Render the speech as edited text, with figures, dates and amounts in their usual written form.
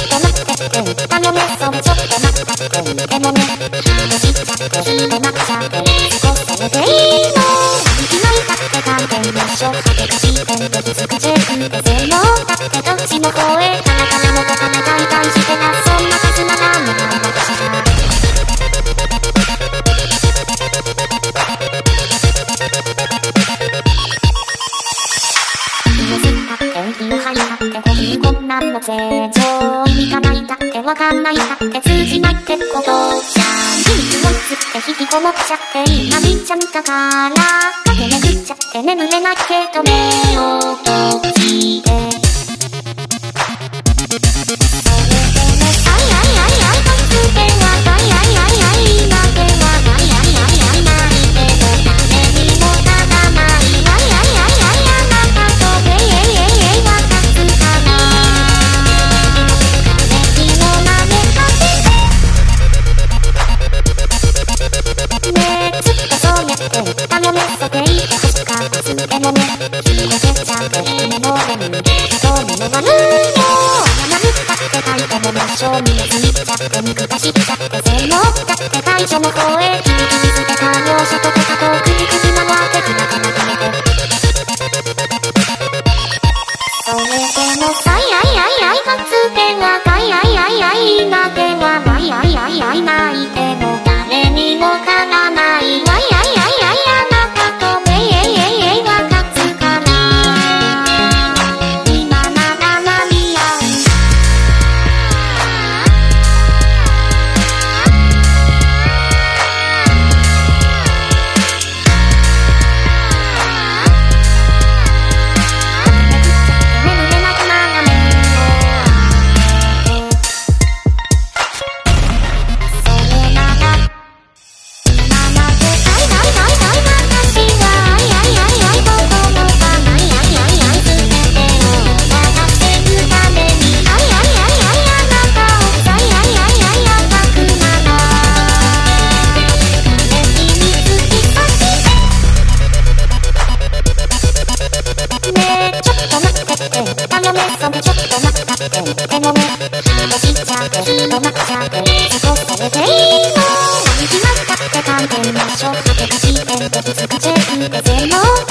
と待ってって頼めそれちょっと待ったってでもね閉じちゃってひどなっちゃって少しそれでいいの今いたって関係なしょ果てが視点で気づく自分で全能だってどっちの方へただ金のことで大体してなそんなはずならなか私がこんなんの正常意味がないだってわかんないだって通じないってことじゃん秘密をつって引きこもっちゃって今見ちゃったから駆け巡っちゃって眠れないけど目を閉じて頼めそていいって端からつでもね広げちゃって夢のレン興味の悪いよ謝るったって書いても真正面ついちゃって肉出しちゃって全能だって最初の方へギリギリ捨てた両者と手が遠くに首回ってくなかなかめてそれでもさいあいあいあいかつてはかいあいあいあい今ではないあいあいあい泣いても誰にもかなわないわいあいあいあい頼めそれちょっと待ったってでもね閉じちゃってひどなっちゃって少しそれでいいの何決まったって関係なしょ果てが視点で気づく自分で全能